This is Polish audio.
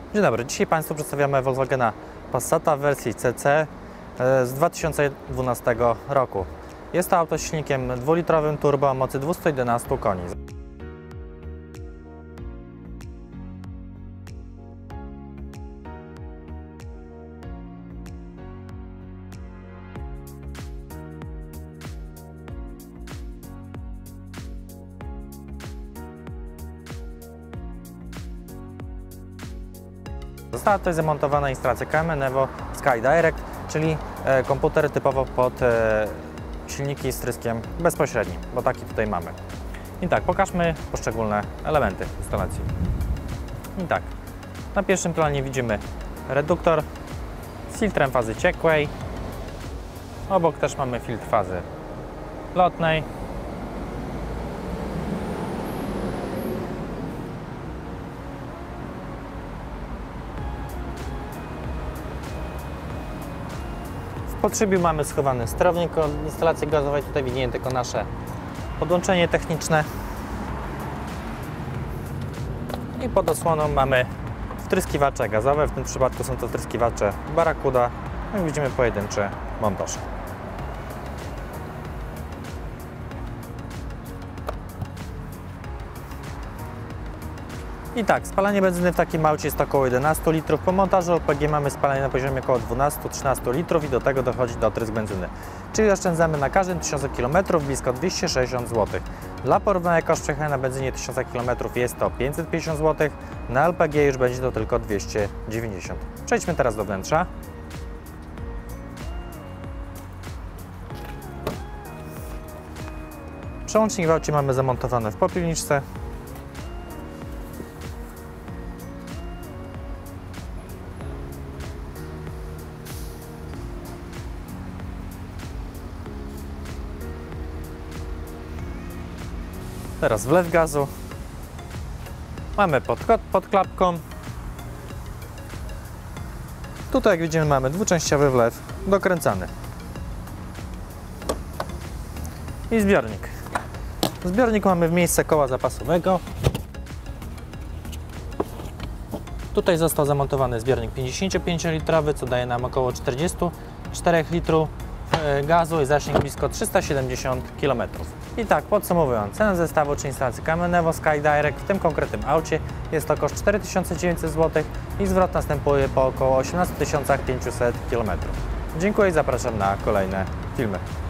Dzień dobry, dzisiaj Państwu przedstawiamy Volkswagena Passata w wersji CC z 2012 roku. Jest to auto z silnikiem 2-litrowym turbo o mocy 211 koni. Została tutaj zamontowana instalacja KM Evo Sky Direct, czyli komputer typowo pod silniki z tryskiem bezpośrednim, bo taki tutaj mamy. I tak, pokażmy poszczególne elementy instalacji. I tak, na pierwszym planie widzimy reduktor z filtrem fazy ciekłej. Obok też mamy filtr fazy lotnej. W podszybiu mamy schowany sterownik od instalacji gazowej, tutaj widzimy tylko nasze podłączenie techniczne. I pod osłoną mamy wtryskiwacze gazowe, w tym przypadku są to wtryskiwacze Barracuda, jak widzimy pojedynczy montaż. I tak, spalanie benzyny w takim aucie jest około 11 litrów. Po montażu LPG mamy spalanie na poziomie około 12-13 litrów i do tego dochodzi dotrysk benzyny. Czyli oszczędzamy na każdym 1000 km blisko 260 zł. Dla porównania koszt przejechania na benzynie 1000 km jest to 550 zł, na LPG już będzie to tylko 290. Przejdźmy teraz do wnętrza. Przełącznik w aucie mamy zamontowany w popielniczce. Teraz wlew gazu. Mamy podkład pod klapką. Tutaj, jak widzimy, mamy dwuczęściowy wlew dokręcany. I zbiornik. Zbiornik mamy w miejsce koła zapasowego. Tutaj został zamontowany zbiornik 55-litrowy, co daje nam około 44 litrów gazu i zasięg blisko 370 km. I tak, podsumowując, cena zestawu czy instalacji KM Evo Sky Direct w tym konkretnym aucie jest to koszt 4900 zł i zwrot następuje po około 18 500 km. Dziękuję i zapraszam na kolejne filmy.